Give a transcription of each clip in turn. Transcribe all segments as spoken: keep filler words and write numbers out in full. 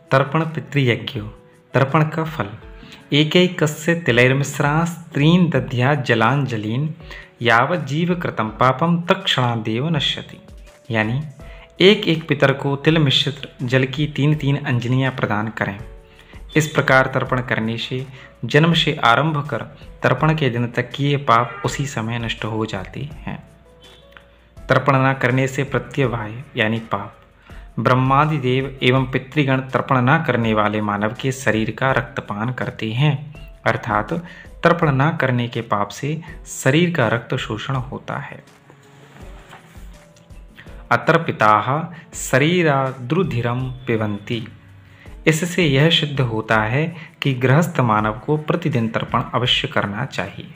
तर्पण पितृयज्ञो तर्पण का फल। एकैकस्य तिलैर्मिश्रान् स्त्रीन् दध्यात् जलांजलीन् यावत् जीव कृतं पापम तत्क्षणादेव नश्यति। यानी एक एक पितर को तिल मिश्रित जल की तीन तीन अंजलियां प्रदान करें। इस प्रकार तर्पण करने से जन्म से आरंभ कर तर्पण के दिन तक किए पाप उसी समय नष्ट हो जाते हैं। तर्पण न करने से प्रत्यवाय यानी पाप। ब्रह्मादि देव एवं पितृगण तर्पण न करने वाले मानव के शरीर का रक्तपान करते हैं, अर्थात तर्पण न करने के पाप से शरीर का रक्त शोषण होता है। अतर्पिताः शरीराद्रुधिरं पिबन्ति। इससे यह सिद्ध होता है कि गृहस्थ मानव को प्रतिदिन तर्पण अवश्य करना चाहिए।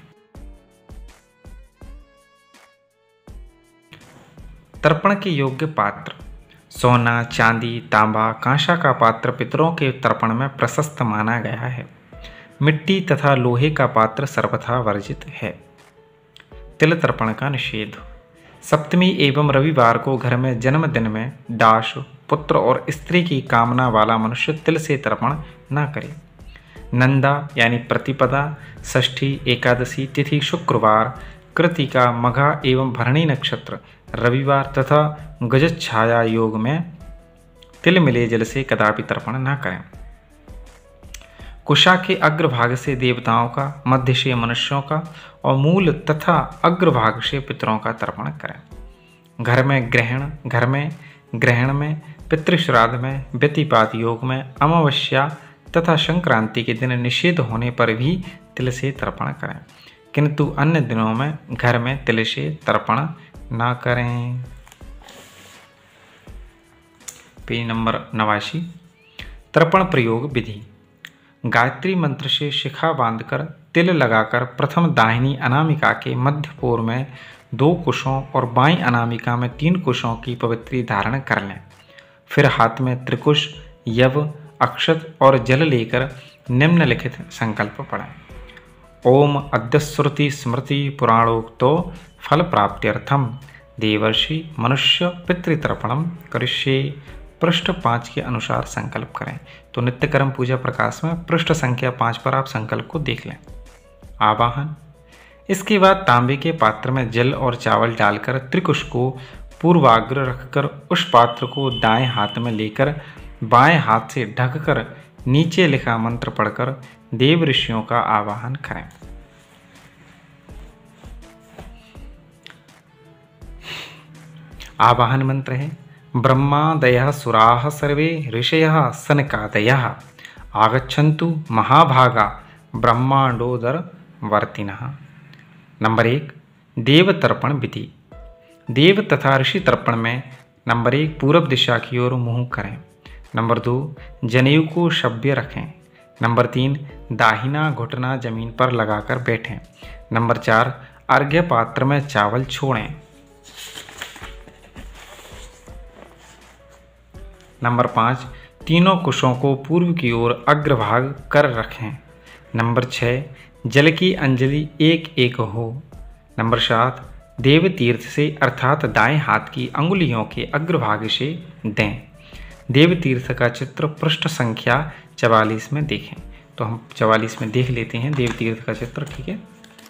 तर्पण के योग्य पात्र। सोना, चांदी, तांबा, कांसा का पात्र पितरों के तर्पण में प्रशस्त माना गया है। मिट्टी तथा लोहे का पात्र सर्वथा वर्जित है। तिल तर्पण का निषेध। सप्तमी एवं रविवार को घर में जन्मदिन में दास, पुत्र और स्त्री की कामना वाला मनुष्य तिल से तर्पण न करे। नंदा यानी प्रतिपदा, षष्ठी, एकादशी तिथि शुक्रवार, कृतिका, मघा एवं भरणी नक्षत्र रविवार तथा गजच्छाया योग में तिल मिले जल से कदापि तर्पण न करें। कुशा के अग्रभाग से देवताओं का, मध्य से मनुष्यों का और मूल तथा अग्रभाग से पितरों का तर्पण करें। घर में ग्रहण घर में ग्रहण में पितृश्राद्ध में, व्यतिपात योग में, अमावस्या तथा संक्रांति के दिन निषेध होने पर भी तिल से तर्पण करें, किंतु अन्य दिनों में घर में तिल से तर्पण ना करें। पेज नंबर नवासी। तर्पण प्रयोग विधि। गायत्री मंत्र से शिखा बांधकर तिल लगाकर प्रथम दाहिनी अनामिका के मध्य पोर में दो कुशों और बाईं अनामिका में तीन कुशों की पवित्री धारण कर लें। फिर हाथ में त्रिकुश, यव, अक्षत और जल लेकर निम्नलिखित संकल्प पढ़ें। ओम अद्यश्रुति स्मृति पुराणोक्तो फल प्राप्त्यर्थम देवर्षि मनुष्य पितृतर्पणम करिष्ये। पृष्ठ पाँच के अनुसार संकल्प करें। तो नित्यकर्म पूजा प्रकाश में पृष्ठ संख्या पाँच पर आप संकल्प को देख लें। आवाहन। इसके बाद तांबे के पात्र में जल और चावल डालकर त्रिकुश को पूर्वाग्र रखकर उस पात्र को दाएं हाथ में लेकर बाएं हाथ से ढककर नीचे लिखा मंत्र पढ़कर देव ऋषियों का आवाहन करें। आवाहन मंत्र है ब्रह्मादयः सुराः सर्वे ऋषयः सनकादयः आगच्छन्तु महाभागा ब्रह्मांडोदर वर्तिनः। नंबर एक, देव तर्पण विधि। देव तथा ऋषि तर्पण में नंबर एक, पूर्व दिशा की ओर मुंह करें। नंबर दो, जनेऊ को सभ्य रखें। नंबर तीन, दाहिना घुटना जमीन पर लगाकर बैठें। नंबर चार, अर्घ्य पात्र में चावल छोड़ें। नंबर पाँच, तीनों कुशों को पूर्व की ओर अग्रभाग कर रखें। नंबर छः, जल की अंजलि एक एक हो। नंबर सात, देव तीर्थ से अर्थात दाएं हाथ की अंगुलियों के अग्रभाग से दें। देव तीर्थ का चित्र पृष्ठ संख्या चवालीस में देखें। तो हम चवालीस में देख लेते हैं देव तीर्थ का चित्र। ठीक है,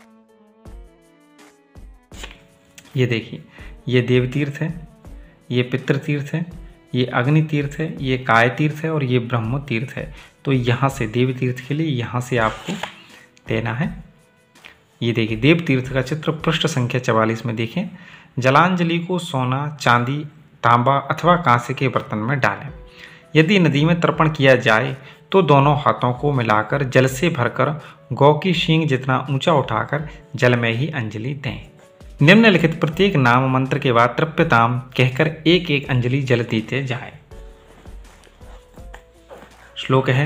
ये देखिए, ये देव तीर्थ है, ये पितृ तीर्थ है, ये अग्नि तीर्थ है, ये काय तीर्थ है और ये ब्रह्म तीर्थ है। तो यहाँ से देव तीर्थ के लिए यहाँ से आपको देना है। ये देखिए देव तीर्थ का चित्र पृष्ठ संख्या चवालीस में देखें। जलांजलि को सोना, चांदी, तांबा अथवा कांसे के बर्तन में डालें। यदि नदी में तर्पण किया जाए तो दोनों हाथों को मिलाकर जल से भरकर गौ की सींग जितना ऊंचा उठाकर जल में ही अंजलि दें। निम्नलिखित प्रत्येक नाम मंत्र के बाद तृप्यताम कहकर एक एक अंजलि जल देते जाए। श्लोक है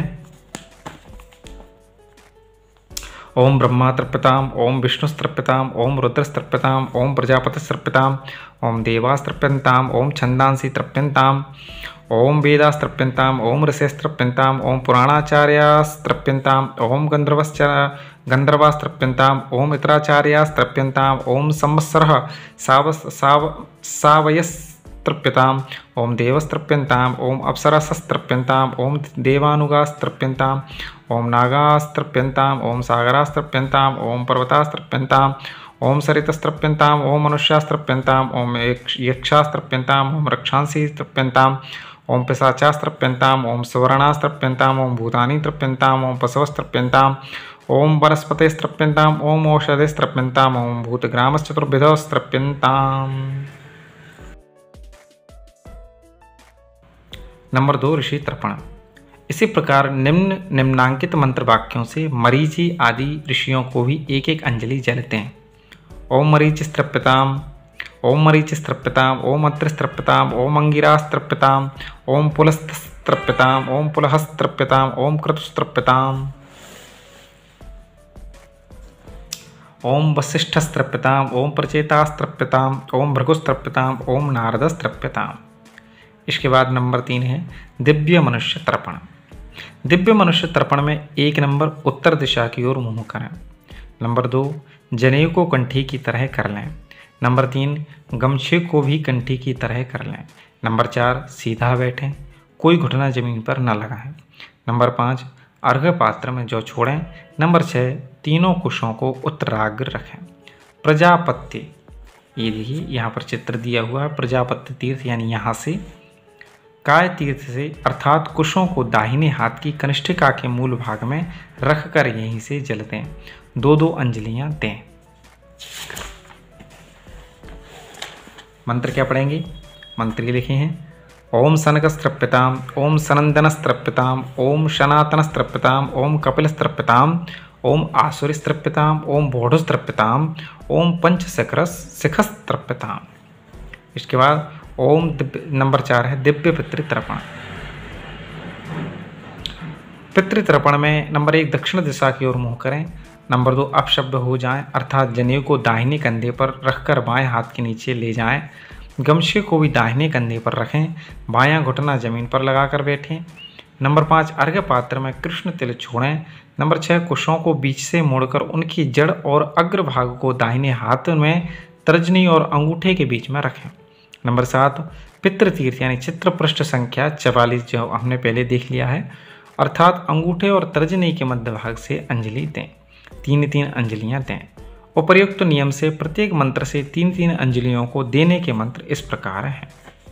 ओम ब्रह्मा तृप्यताम, ओम विष्णु तृप्यताम, ओम रुद्र तृप्यताम, ओम प्रजापति तृप्यताम, ओम देवास तृप्यन्ताम, ओम छंदांसी तृप्यन्ताम, ओम वेदास तृप्यन्ताम, ओम ऋषयस् तृप्यन्ताम, ओम पुराणाचार्यास तृप्यन्ताम, ओम गंधर्वश्च गंधर्वास तृप्यन्ताम, ओम इतराचार्यास तृप्यन्ताम, ओम संवत्सरः सावस साव सावयस तृप्यताम् ओम देवस्तृप्यन्ताम् ओम अप्सरास्तृप्यन्ताम् ओम देवानुगास्तृप्यन्ताम् ओम नागास्तृप्यन्ताम् ओम सागरास्तृप्यन्ताम् ओम पर्वतास्तृप्यन्ताम् ओम सरितस्तृप्यन्ताम् ओम मनुष्यास्तृप्यन्ताम् ओम यक्षास्तृप्यन्ताम् ओम रक्षांसि तृप्यन्ताम् ओम पिशाचास्तृप्यन्ताम् ओम सुवर्णास्तृप्यन्ताम् ओम भूतानि तृप्यन्ताम् ओम पशवस्तृप्यन्ताम् ओम वनस्पतिस्तृप्यन्ताम् ओम औषधिस्तृप्यन्ताम् ओम भूतग्रामश्चतुर्विधस्तृप्यन्ताम्। नंबर दो, ऋषि तर्पण। इसी प्रकार निम्न निम्नांकित मंत्र वाक्यों से मरीचि आदि ऋषियों को भी एक एक अंजलि जलते हैं। ओम मरीचिस्तृप्यताम् ओम मरीचिस्तृप्यताम् ओम अत्रिस्तृप्यताम् ओम अंगिरास्तृप्यताम् ओम पुलस्तृप्यताम् ओम पुलहस्तृप्यताम् ओम क्रतुस्तृप्यताम् ओम वसिष्ठस्तृप्यताम् ओम प्रचेतास्तृप्यताम् ओम भृगुस्तृप्यताम् ओम नारदस्तृप्यताम्। इसके बाद नंबर तीन है दिव्य मनुष्य तर्पण। दिव्य मनुष्य तर्पण में एक नंबर उत्तर दिशा की ओर मुंह करें। नंबर दो, जनेऊ को कंठी की तरह कर लें। नंबर तीन, गमछे को भी कंठी की तरह कर लें। नंबर चार, सीधा बैठें, कोई घुटना जमीन पर न लगाएं। नंबर पाँच, अर्घ्य पात्र में जौ छोड़ें। नंबर छः, तीनों कुशों को उत्तराग्र रखें। प्रजापत्य, ये देखिए यहाँ पर चित्र दिया हुआ है, प्रजापत्य तीर्थ यानी यहाँ से काय तीर्थ से अर्थात कुशों को दाहिने हाथ की कनिष्ठिका के मूल भाग में रखकर यहीं से जल दें। दो दो अंजलियां दें। मंत्र क्या पढ़ेंगे? मंत्र लिखे हैं ओम सनकस्तृप्यताम् ओम सनंदनस्तृप्यताम् ओम सनातनस्तृप्यताम् ओम कपिलस्तृप्यताम् ओम आसुरिस्तृप्यताम् ओम बोढ़स्तृप्यताम् ओम पंचशक्रस शिखस्तृप्यताम्। इसके बाद ओम नंबर चार है दिव्य पितृतर्पण। पितृतर्पण में नंबर एक, दक्षिण दिशा की ओर मुंह करें। नंबर दो, अपशब्द हो जाएं अर्थात जनेऊ को दाहिने कंधे पर रखकर बाएं हाथ के नीचे ले जाएं। गमछे को भी दाहिने कंधे पर रखें, बायां घुटना जमीन पर लगाकर बैठें। नंबर पाँच, अर्घ्य पात्र में कृष्ण तिल छोड़ें। नंबर छः, कुशों को बीच से मोड़कर उनकी जड़ और अग्रभाग को दाहिने हाथ में तर्जनी और अंगूठे के बीच में रखें। नंबर सात, पितृतीर्थ यानी चित्रपृष्ठ संख्या चवालीस जो हमने पहले देख लिया है, अर्थात अंगूठे और तर्जनी के मध्य भाग से अंजलि दें। तीन तीन अंजलियां दें। उपर्युक्त नियम से प्रत्येक मंत्र से तीन तीन अंजलियों को देने के मंत्र इस प्रकार हैं।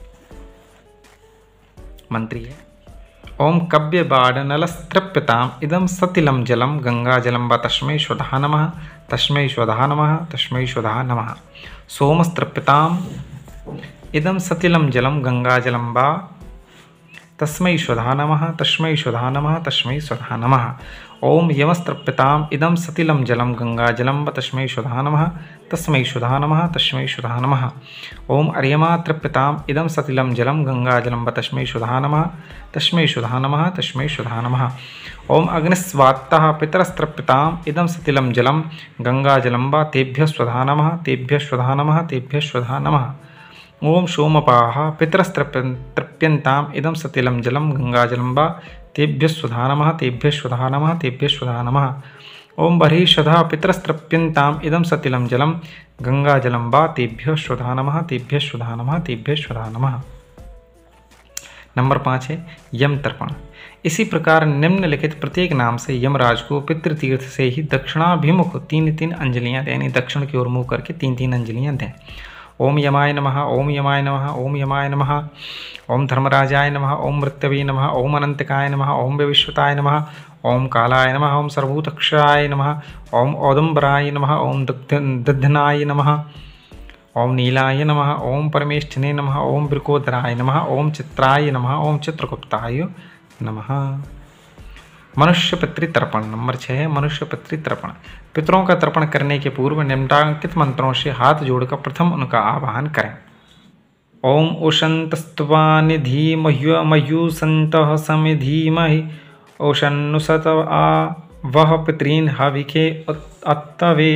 मंत्र है ओम कव्य बाडनलस्तृप्यताम् इदं सतिलं जलम गंगा जलम व तस्मै स्वधा नमः तस्मै स्वधा नमः तस्मै स्वधा नमः। सोमस्तृप्यताम् इदं सतिलं जलम गंगा जलम व तस्मै स्वधा नमः तस्मै स्वधा नमः तस्मै स्वधा नमः। ओम यमस्तृप्यताम् इदं सतिलं जलम गंगा जलम व तस्मै स्वधा नमः तस्मै स्वधा नमः तस्मै स्वधा नमः। ओम अर्यमा तृप्यताम् इदं सतिलं जलम गंगा जलम व तस्मै स्वधा नमः तस्मै स्वधा नमः तस्मै स्वधा नमः। ओम अग्निस्वात्तः पितरस्तृप्यताम् इदं सतिलं जलम गंगा जलम व तेभ्यः स्वधा नमः तेभ्यः स्वधा नमः तेभ्यः स्वधा नमः। ओम सोमपाः पितरस्तृप्यन्ताम् इदं सतिलं जलम गंगा जलम व तेभ्यः स्वधा नमः तेभ्यः स्वधा नमः तेभ्यः स्वधा नमः। ओम बर्हिषधः पितरस्तृप्यन्ताम् इदं सतिलं जलम गंगा जलम व तेभ्यः स्वधा नमः तेभ्यः स्वधा नमः तेभ्यः स्वधा नमः। नंबर पाँच है यम तर्पण। इसी प्रकार निम्नलिखित प्रत्येक नाम से यमराज को पितृतीर्थ से ही दक्षिणाभिमुख तीन तीन अंजलियां दें, यानी दक्षिण की ओर मुँह करके तीन तीन अंजलियां दें। ओम यमाय नमः ओम यमाय नमः ओम यमाय नमः ओम धर्मराजाय नमः ओम मृत्यवे नमः ओम अनंतकाय नमः ओम विश्वताय नमः ओम कालाय नमः ओम सर्वभूतक्षयाय नमः ओम औदुम्बराय नमः ओम दध्यनाय नमः ओम नीलाय नमः ओम परमेष्ठिने नमः ओम वृकोदराय नमः ओम चित्राय नमः ओम चित्रगुप्ताय नमः। मनुष्य पितृतर्पण। नंबर छः है मनुष्य पितृतर्पण। पितरों का तर्पण करने के पूर्व निम्नांकित मंत्रों से हाथ जोड़कर प्रथम उनका आवाहन करें। ओम उशंतस्त्वा निधिमह्यमयुसन्तः समिधीमहि ओशन्नुसत आ वह पितॄन् हविखे अत्तवे।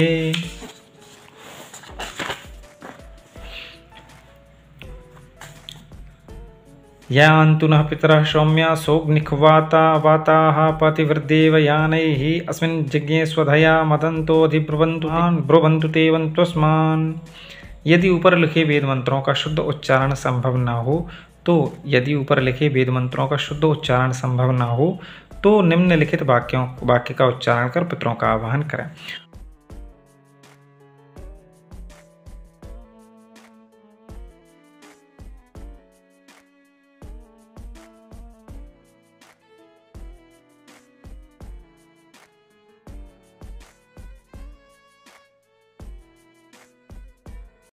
यान्तु नः पितरः सौम्या सोऽग्निख्वाता वाताः पतिवृद्देव यानैः अस्मिन् यज्ञे स्वधया मदन्तोऽधिब्रुवन्तु ब्रुवन्तु ते वन्त्वस्मान्। यदि ऊपर लिखे वेद मंत्रों का शुद्ध उच्चारण संभव न हो तो यदि ऊपर लिखे वेद मंत्रों का शुद्ध उच्चारण संभव न हो तो निम्नलिखित वाक्यों वाक्य का उच्चारण कर पितरों का आवाहन करें।